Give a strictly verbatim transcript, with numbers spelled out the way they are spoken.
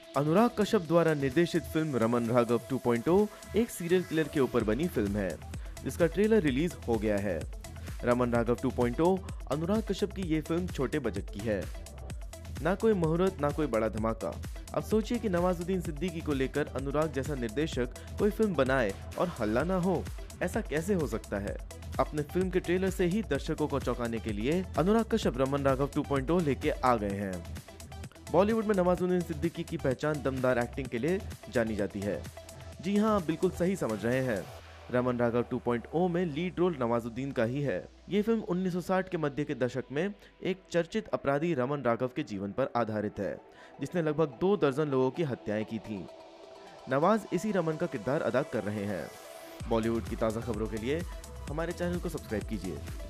अनुराग कश्यप द्वारा निर्देशित film Raman Raghav two point O एक सीरियल किलर के ऊपर बनी फिल्म है, जिसका ट्रेलर रिलीज हो गया है। Raman Raghav two point O Anurag Kashyap की ये फिल्म छोटे बजट की है। ना कोई मुहूर्त, ना कोई बड़ा धमाका। अब सोचिए कि नवाजुद्दीन सिद्दीकी को लेकर अनुराग जैसा निर्देशक कोई फिल्म बनाए और हल्ला ना हो, ऐसा कैसे हो सकता है। अपने फिल्म के ट्रेलर से ही दर्शकों को चौंकाने के लिए Anurag Kashyap Raman Raghav two point O लेके आ गए हैं। बॉलीवुड में नवाजुद्दीन सिद्दीकी की पहचान दमदार एक्टिंग के लिए जानी जाती है। जी हाँ, आप बिल्कुल सही समझ रहे हैं। Raman Raghav two point O में लीड रोल नवाजुद्दीन का ही है। ये फिल्म उन्नीस सौ साठ के मध्य के दशक में एक चर्चित अपराधी रमन राघव के जीवन पर आधारित है, जिसने लगभग दो दर्जन लोगों की हत्याएं की थीं। नवाज इसी रमन का किरदार अदा कर रहे हैं। बॉलीवुड की ताज़ा खबरों के लिए हमारे चैनल को सब्सक्राइब कीजिए।